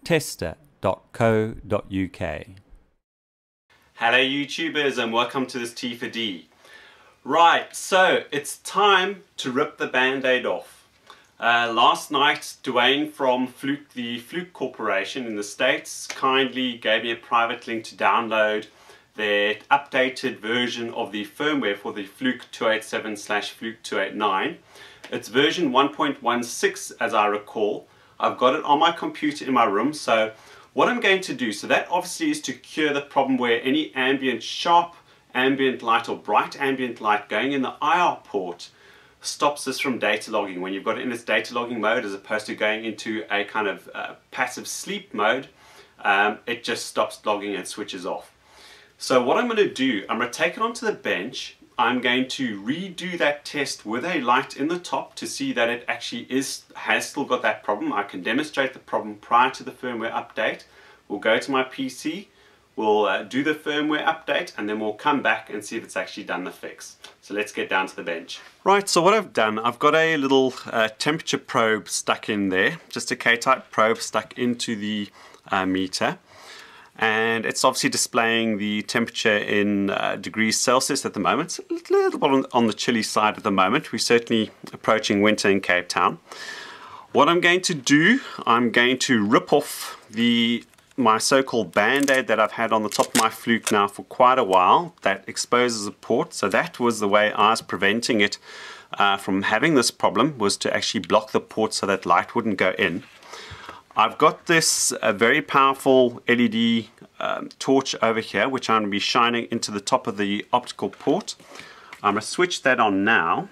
tester.co.uk. Hello YouTubers and welcome to this T for D. Right, so it's time to rip the band-aid off. Last night Dwayne from the Fluke Corporation in the States kindly gave me a private link to download their updated version of the firmware for the Fluke 287/Fluke 289. It's version 1.16 as I recall. I've got it on my computer in my room, so what I'm going to do, so that obviously is to cure the problem where any sharp ambient light or bright ambient light going in the IR port stops this from data logging. When you've got it in its data logging mode as opposed to going into a kind of passive sleep mode, it just stops logging and switches off. So what I'm going to do, I'm going to take it onto the bench. I'm going to redo that test with a light in the top to see that it actually has still got that problem. I can demonstrate the problem prior to the firmware update. We'll go to my PC, we'll do the firmware update, and then we'll come back and see if it's actually done the fix. So let's get down to the bench. Right, so what I've done, I've got a little temperature probe stuck in there, just a K-type probe stuck into the meter. And it's obviously displaying the temperature in degrees Celsius at the moment. It's a little bit on the chilly side at the moment. We're certainly approaching winter in Cape Town. What I'm going to do, I'm going to rip off my so-called band-aid that I've had on the top of my Fluke now for quite a while that exposes a port. So that was the way I was preventing it from having this problem, was to actually block the port so that light wouldn't go in. I've got this very powerful LED torch over here, which I'm going to be shining into the top of the optical port. I'm going to switch that on now.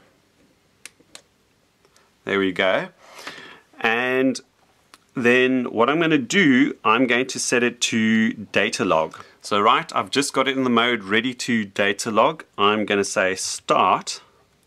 There we go. And then what I'm going to do, I'm going to set it to data log. So right, I've just got it in the mode ready to data log. I'm going to say start.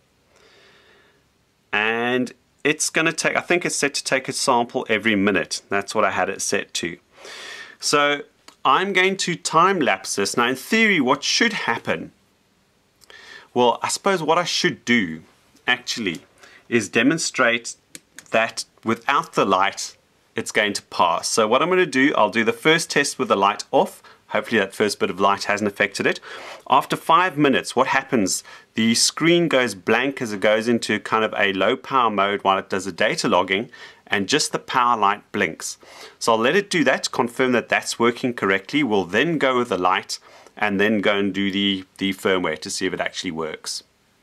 And it's going to take, I think it's set to take a sample every minute. That's what I had it set to. So I'm going to time lapse this. Now in theory, what should happen? Well, I suppose what I should do actually is demonstrate that without the light, it's going to pass. So what I'm going to do, I'll do the first test with the light off. Hopefully that first bit of light hasn't affected it. After 5 minutes, what happens? The screen goes blank as it goes into kind of a low power mode while it does the data logging, and just the power light blinks. So I'll let it do that to confirm that that's working correctly. We'll then go with the light and then go and do the firmware to see if it actually works.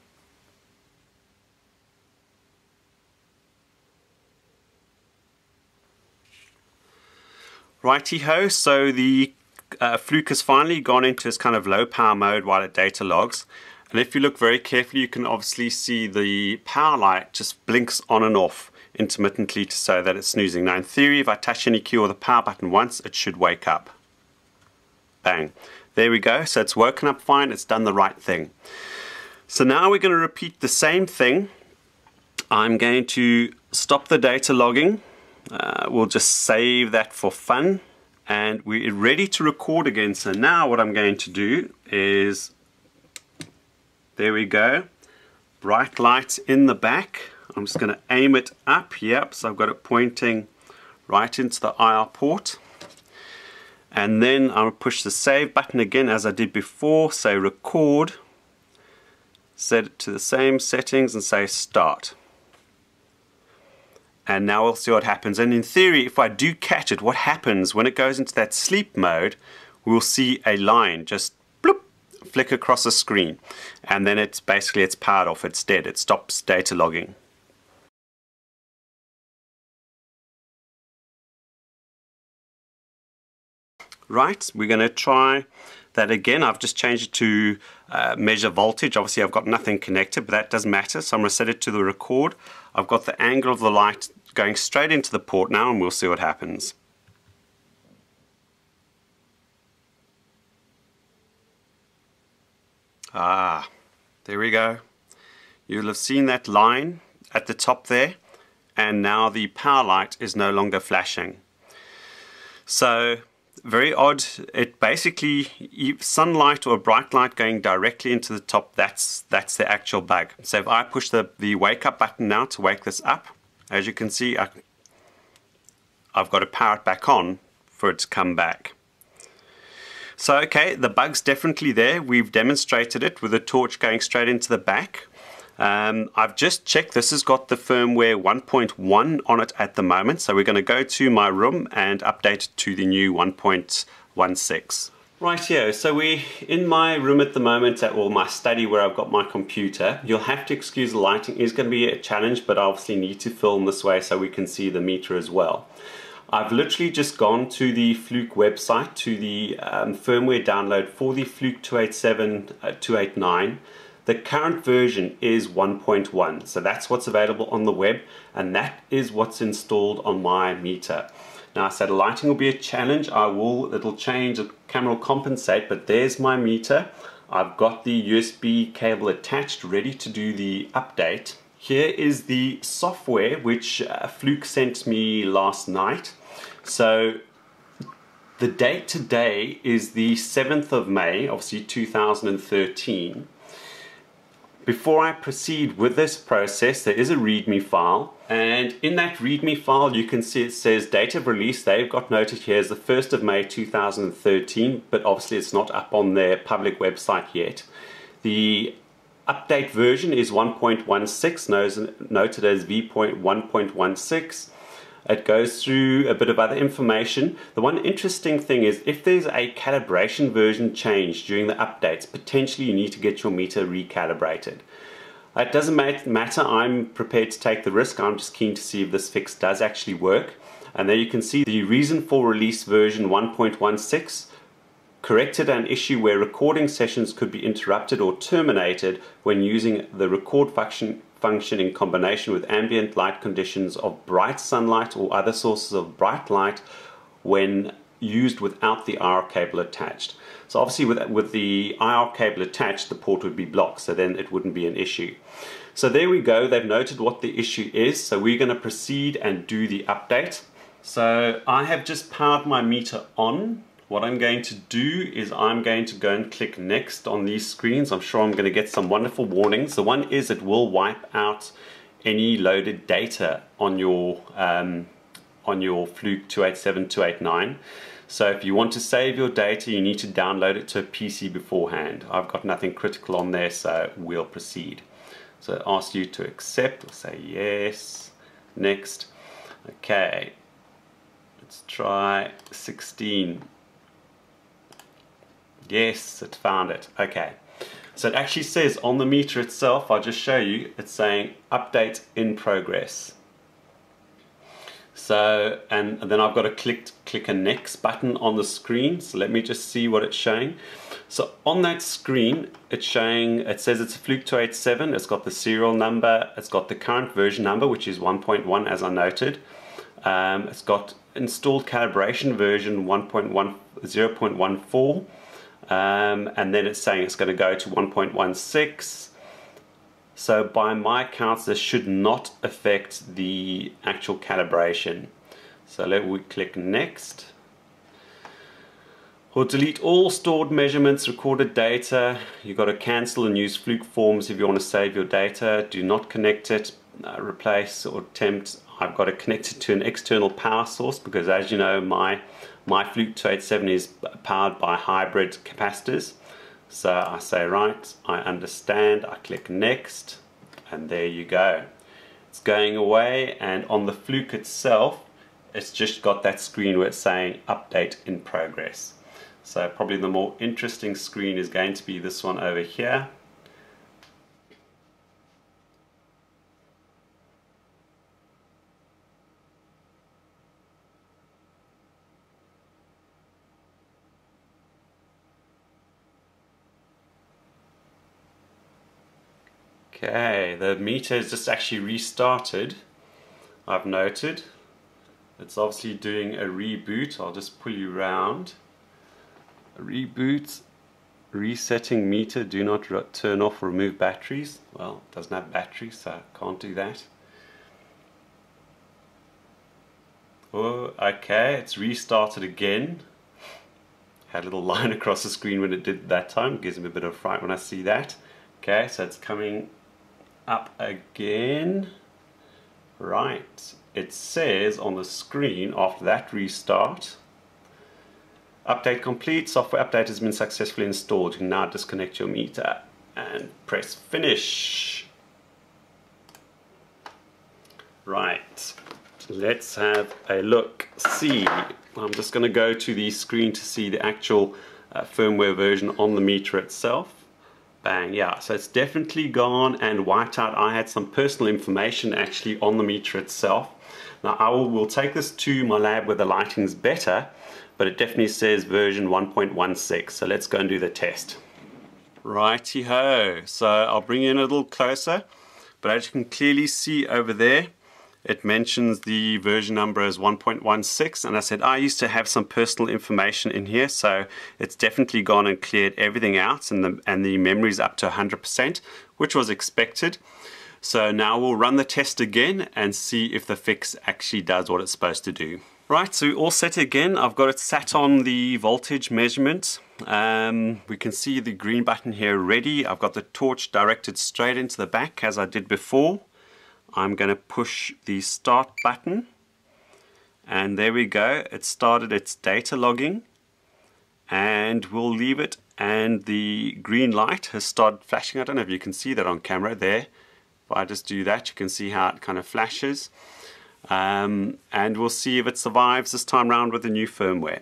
Righty-ho, so the Fluke has finally gone into its kind of low power mode while it data logs. And if you look very carefully, you can obviously see the power light just blinks on and off intermittently to show that it's snoozing. Now in theory, if I touch any key or the power button once, it should wake up. Bang. There we go. So it's woken up fine. It's done the right thing. So now we're going to repeat the same thing. I'm going to stop the data logging. We'll just save that for fun. And we're ready to record again. So now what I'm going to do is, there we go, bright light in the back. I'm just going to aim it up. Yep, so I've got it pointing right into the IR port. And then I'm going to push the save button again as I did before. Say record, set it to the same settings and say start. And now we'll see what happens. And in theory, if I do catch it, what happens when it goes into that sleep mode, we'll see a line just bloop, flick across the screen. And then it's powered off, it's dead, it stops data logging. Right, we're going to try that again. I've just changed it to measure voltage. Obviously I've got nothing connected, but that doesn't matter. So I'm going to set it to the record. I've got the angle of the light going straight into the port now, and we'll see what happens. Ah, there we go. You'll have seen that line at the top there, and now the power light is no longer flashing. So very odd. It basically, sunlight or bright light going directly into the top, that's the actual bug. So if I push the wake up button now to wake this up, as you can see, I've got to power it back on, for it to come back. So okay, the bug's definitely there. We've demonstrated it with the torch going straight into the back. I've just checked, this has got the firmware 1.1 on it at the moment, so we're going to go to my room and update it to the new 1.16. Right here, so we're in my room at the moment, or my study where I've got my computer. You'll have to excuse the lighting, is going to be a challenge, but I obviously need to film this way so we can see the meter as well. I've literally just gone to the Fluke website, to the firmware download for the Fluke 287-289. The current version is 1.1, so that's what's available on the web, and that is what's installed on my meter. Now I said lighting will be a challenge, it'll change, the camera will compensate, but there's my meter. I've got the USB cable attached, ready to do the update. Here is the software which Fluke sent me last night. So the date today is the 7th of May, obviously 2013. Before I proceed with this process, there is a README file, and in that README file you can see it says date of release. They've got noted here as the 1st of May 2013, but obviously it's not up on their public website yet. The update version is 1.16, noted as v.1.16. It goes through a bit of other information. The one interesting thing is if there's a calibration version change during the updates, potentially you need to get your meter recalibrated. It doesn't matter, I'm prepared to take the risk. I'm just keen to see if this fix does actually work. And there you can see the reason for release version 1.16 corrected an issue where recording sessions could be interrupted or terminated when using the record function in combination with ambient light conditions of bright sunlight or other sources of bright light when used without the IR cable attached. So obviously with the IR cable attached, the port would be blocked, so then it wouldn't be an issue. So there we go, they've noted what the issue is, so we're going to proceed and do the update. So I have just powered my meter on. What I'm going to do is I'm going to go and click next on these screens. I'm sure I'm going to get some wonderful warnings. The one is it will wipe out any loaded data on your Fluke 287-289. So if you want to save your data, you need to download it to a PC beforehand. I've got nothing critical on there, so we'll proceed. So it asks you to accept, or say yes, next. Okay, let's try 16. Yes, it found it. Okay. So it actually says on the meter itself, I'll just show you, it's saying update in progress. So, and then I've got to click a next button on the screen. So let me just see what it's showing. So on that screen, it's showing, it says it's a Fluke 287. It's got the serial number. It's got the current version number, which is 1.1 as I noted. It's got installed calibration version 0.14. And then it's saying it's going to go to 1.16. So by my counts, this should not affect the actual calibration. So let me click next. Or delete all stored measurements, recorded data. You've got to cancel and use Fluke Forms if you want to save your data. Do not connect it, replace or attempt. I've got to connect it to an external power source because, as you know, my Fluke 287 is powered by hybrid capacitors. So I say right, I understand, I click next, and there you go. It's going away, and on the Fluke itself, it's just got that screen where it's saying update in progress. So probably the more interesting screen is going to be this one over here. Okay, the meter is just actually restarted, I've noted. It's obviously doing a reboot. I'll just pull you around. A reboot, resetting meter, do not turn off or remove batteries. Well, it doesn't have batteries, so I can't do that. Oh, okay, it's restarted again. Had a little line across the screen when it did that time. Gives me a bit of fright when I see that. Okay, so it's coming up again. Right, it says on the screen after that restart, Update complete, software update has been successfully installed. You can now disconnect your meter and press finish. Right, let's have a look, see. I'm just going to go to the screen to see the actual firmware version on the meter itself. Bang, yeah, so it's definitely gone and wiped out. I had some personal information actually on the meter itself. Now I will take this to my lab where the lighting's better, but it definitely says version 1.16, so let's go and do the test. Righty-ho, so I'll bring you in a little closer, but as you can clearly see over there, it mentions the version number as 1.16, and I said I used to have some personal information in here, so it's definitely gone and cleared everything out, and the memory's up to 100%, which was expected. So now we'll run the test again and see if the fix actually does what it's supposed to do. Right, so we're all set again. I've got it sat on the voltage measurement. We can see the green button here ready. I've got the torch directed straight into the back as I did before. I'm going to push the start button, and there we go. It started its data logging, and we'll leave it, and the green light has started flashing. I don't know if you can see that on camera there. If I just do that, you can see how it kind of flashes, and we'll see if it survives this time round with the new firmware.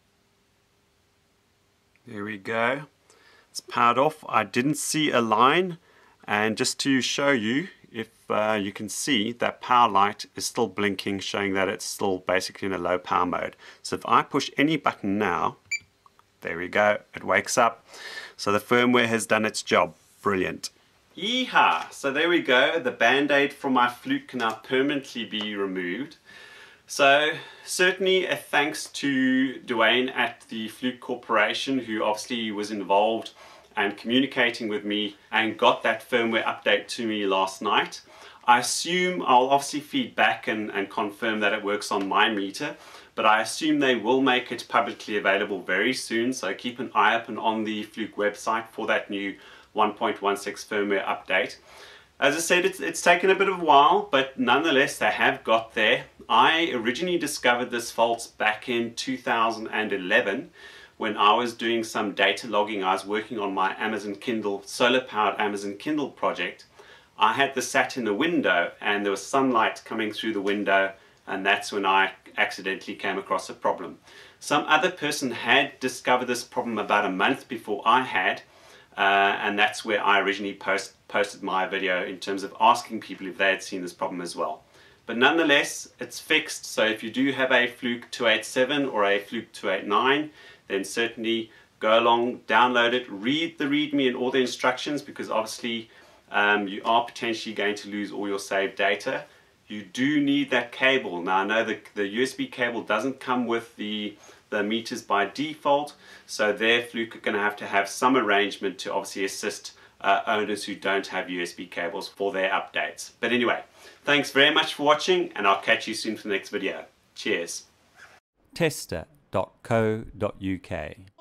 There we go. It's powered off. I didn't see a line, and just to show you, if you can see that power light is still blinking, showing that it's still basically in a low power mode. So if I push any button now, there we go, it wakes up. So the firmware has done its job. Brilliant. Yeehaw! So there we go, the band-aid from my Fluke can now permanently be removed. So certainly a thanks to Dwayne at the Fluke Corporation, who obviously was involved and communicating with me and got that firmware update to me last night. I assume I'll obviously feed back and confirm that it works on my meter, but I assume they will make it publicly available very soon, so keep an eye open on the Fluke website for that new 1.16 firmware update. As I said, it's taken a bit of a while, but nonetheless they have got there. I originally discovered this fault back in 2011 when I was doing some data logging. I was working on my Amazon Kindle, solar-powered Amazon Kindle project. I had this sat in the window and there was sunlight coming through the window, and that's when I accidentally came across a problem. Some other person had discovered this problem about a month before I had, and that's where I originally posted my video in terms of asking people if they had seen this problem as well. But nonetheless, it's fixed, so if you do have a Fluke 287 or a Fluke 289, then certainly go along, download it, read the README and all the instructions, because obviously you are potentially going to lose all your saved data. You do need that cable. Now I know the USB cable doesn't come with the meters by default, so there Fluke are going to have some arrangement to obviously assist owners who don't have USB cables for their updates. But anyway, thanks very much for watching, and I'll catch you soon for the next video. Cheers. Tester.co.uk